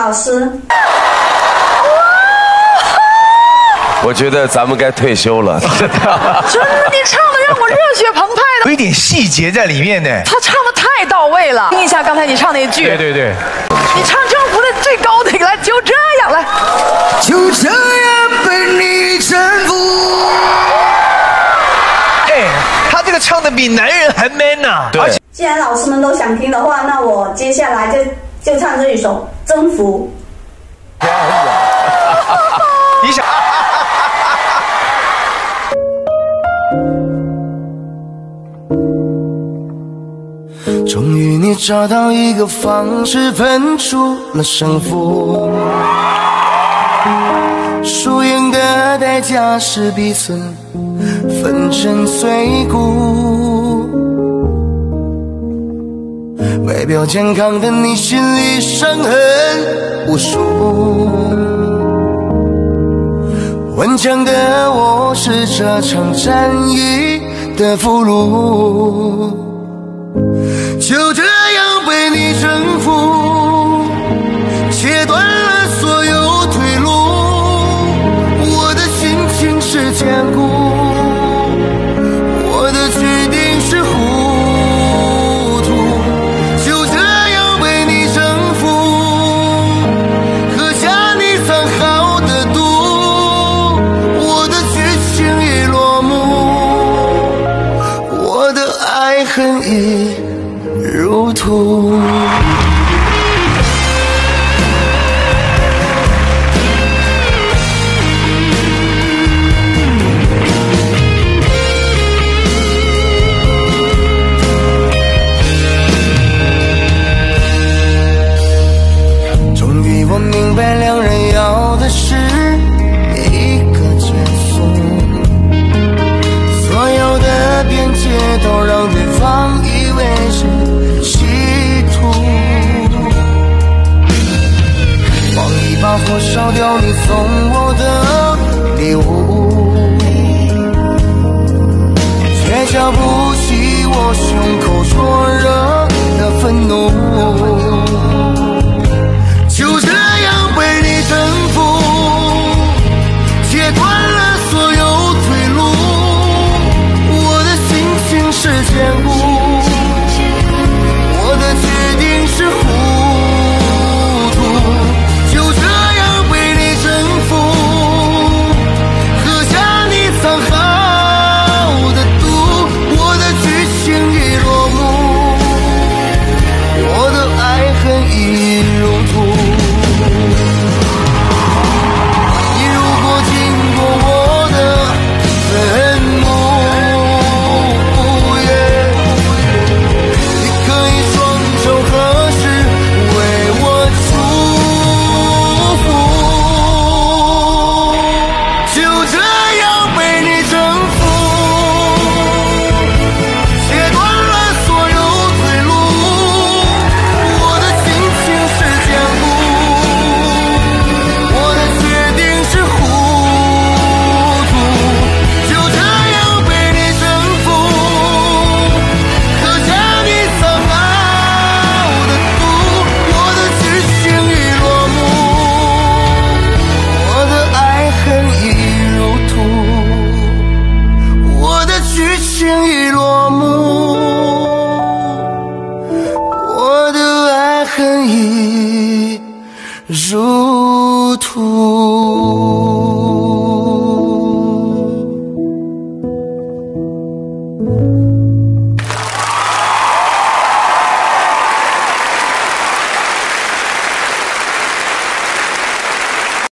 老师。 我觉得咱们该退休了。 真的，你唱的让我热血澎湃的， 有一点细节在里面呢。 他唱的太到位了。听一下刚才你唱那句。 对， 你唱征服的最高的，来，就这样来。 就这样被你征服。 他这个唱的比男人还 man 呐。 对。 既然老师们都想听的话，那我接下来就唱这一首《征服》。 你想？ 终于你找到一个方式分出了胜负，输赢的代价是彼此粉身碎骨。外表健康的你心里伤痕无数，顽强的我是这场战役的俘虏，就这样被你征服，切断了所有退路。我的心情是坚固，我的决定是糊涂，就这样被你征服，喝下你藏好的毒，我的剧情已落幕，我的爱恨已如土。终于我明白，两人要的是一个结束，所有的边界都让对方以为是企图，放一把火烧掉你送我的礼物，却浇不起我胸口灼热的愤怒，就这样被你征服，切断了所有退路，我的心情是坚固，我的决定是糊涂，就这样被你征服，喝下你藏好的毒，我的剧情已落幕，我的爱恨已如土。你如果经过我的坟墓，你可以双手合十为我祝福，就这样被你征服，切断了所有退路，我的心情是坚固，我的决定是糊涂，就这样被你征服，喝下你藏好的毒，我的剧情已落幕，我的爱恨已如土，我的剧情已落幕，我的爱恨已如土。